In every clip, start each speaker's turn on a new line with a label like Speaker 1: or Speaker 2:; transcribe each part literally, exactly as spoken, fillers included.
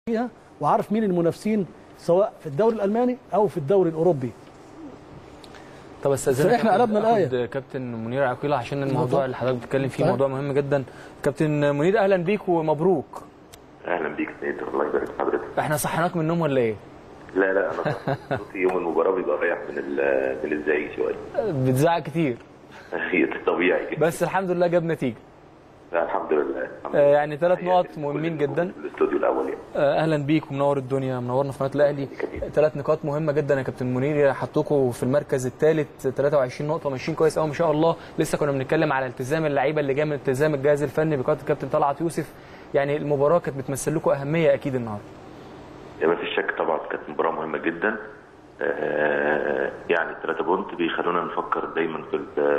Speaker 1: فيها وعارف مين المنافسين سواء في الدوري الالماني او في الدوري الاوروبي.
Speaker 2: طب استاذنك
Speaker 1: احنا قلبنا الايه
Speaker 2: كابتن منير عقيله عشان الموضوع اللي حضرتك بتتكلم فيه موضوع مهم جدا. كابتن منير اهلا بيك ومبروك.
Speaker 3: اهلا بيك سيد، الله يبارك في حضرتك.
Speaker 2: احنا صحيناك من النوم ولا ايه؟
Speaker 3: لا لا انا صوتي يوم المباراه بيبقى رايح من من الزعيق شويه.
Speaker 2: بتزعق كتير.
Speaker 3: طبيعي كده.
Speaker 2: بس الحمد لله جاب نتيجه.
Speaker 3: لا الحمد لله. الحمد
Speaker 2: آه يعني ثلاث نقط مهمين جدا.
Speaker 3: في الاستوديو الاول يعني.
Speaker 2: آه اهلا بيك ومنور الدنيا، منورنا في قناه الاهلي. ثلاث نقاط مهمه جدا يا كابتن منير، حطوكوا في المركز الثالث ثلاثة وعشرين نقطه، ماشيين كويس قوي ما شاء الله. لسه كنا بنتكلم على التزام اللعيبه اللي جاي من التزام الجهاز الفني بقياده الكابتن طلعت يوسف. يعني المباراه كانت بتمثل لكم اهميه اكيد النهارده.
Speaker 3: ما فيش شك طبعا، كانت مباراه مهمه جدا. آه يعني الثلاثه بونت بيخلونا نفكر دايما في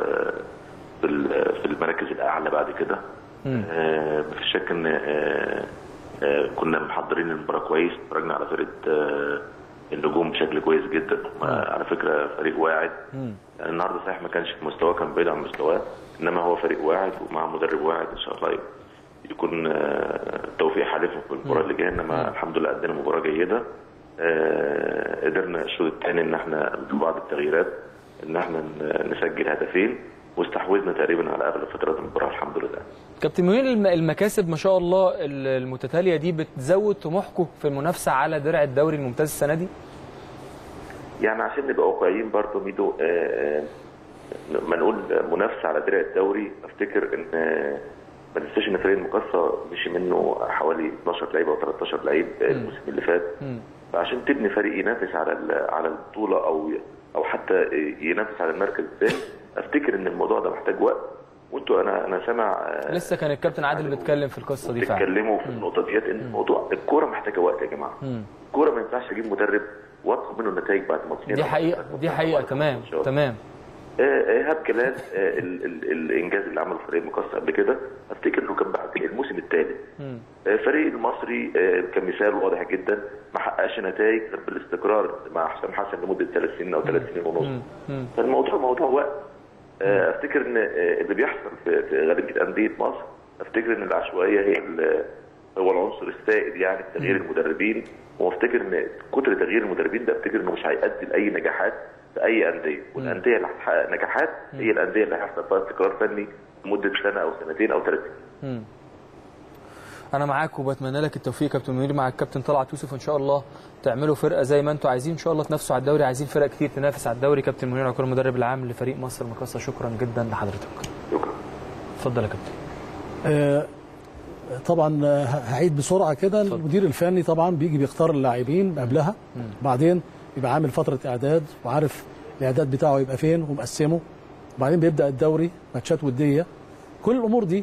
Speaker 3: في في المراكز الاعلى بعد كده. آه ما فيش شك ان آه آه كنا محضرين المباراه كويس، اتفرجنا على فرقه آه النجوم بشكل كويس جدا. على فكره فريق واعد. يعني النهارده صحيح ما كانش في مستواه، كان بعيد عن مستواه، انما هو فريق واعد ومع مدرب واعد ان شاء الله يكون التوفيق حالفه في المباراه اللي جايه. انما الحمد لله قدمنا مباراه جيده. آه قدرنا الشوط الثاني ان احنا ببعض التغييرات ان احنا نسجل هدفين واستحوذنا تقريبا على اغلب فترات المباراه الحمد لله.
Speaker 2: كابتن منير، المكاسب ما شاء الله المتتاليه دي بتزود طموحكم في المنافسه على درع الدوري الممتاز السنه دي؟
Speaker 3: يعني عشان نبقى واقعيين برضه ميدو، آه ما نقول منافسه على درع الدوري، افتكر ان ما ننساش ان فريق المقصه مشي منه حوالي اثناشر لعيب او ثلاثة عشر لعيب الموسم اللي فات. فعشان تبني فريق ينافس على على البطوله او او حتى ينافس على المركز الثاني، افتكر ان الموضوع ده محتاج وقت. وانتوا انا انا سامع
Speaker 2: لسه كان الكابتن عادل بيتكلم في القصه دي فعلا،
Speaker 3: بيتكلموا في النقطه ديت ان الموضوع الكوره محتاجه وقت يا جماعه. الكوره ما ينفعش اجيب مدرب واطلب منه النتائج بعد ماتشين.
Speaker 2: دي حقيقه دي حقيقه تمام تمام.
Speaker 3: ايهاب جلال آه ال ال الانجاز اللي عمله فريق المقصه قبل كده، افتكر انه كان بعد الموسم الثالث. آه فريق المصري آه كمثال واضح جدا ما حققش نتائج غير بالاستقرار مع حسام حسن لمده ثلاث سنين او ثلاث سنين ونص. فالموضوع موضوع وقت. آه افتكر ان آه اللي بيحصل في, في غالبيه انديه مصر، افتكر ان العشوائيه هي هو العنصر السائد يعني في تغيير المدربين. وافتكر ان كتر تغيير المدربين ده افتكر انه مش هيؤدي لاي نجاحات في اي انديه، والانديه اللي هتحقق نجاحات هي الانديه اللي هيحصل فيها استقرار فني لمده سنه او سنتين او ثلاث سنين.
Speaker 2: انا معاك وبتمنى لك التوفيق كابتن منير مع الكابتن طلعت يوسف، وان شاء الله تعملوا فرقه زي ما انتم عايزين ان شاء الله، تنافسوا على الدوري. عايزين فرق كتير تنافس على الدوري. كابتن منير عقيله المدرب العام لفريق مصر المقاصه، شكرا جدا لحضرتك.
Speaker 3: شكرا.
Speaker 2: اتفضل يا كابتن.
Speaker 1: آه طبعا هعيد بسرعه كده. المدير الفني طبعا بيجي بيختار اللاعبين قبلها، بعدين بيبقى عامل فتره اعداد وعارف الاعداد بتاعه يبقى فين ومقسمه، وبعدين بيبدا الدوري ماتشات وديه. كل الامور دي